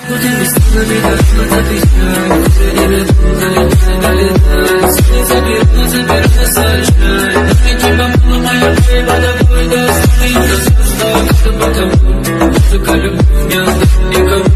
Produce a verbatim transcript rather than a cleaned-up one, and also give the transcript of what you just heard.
Но ты быстро видать, отвечай. Все время долго долетать. Сны заберу, заберу, насажай. Я тебя мало, моя бейба, тобой достойна. Достойна, это потому. Музыка, любовь, не оставь никому.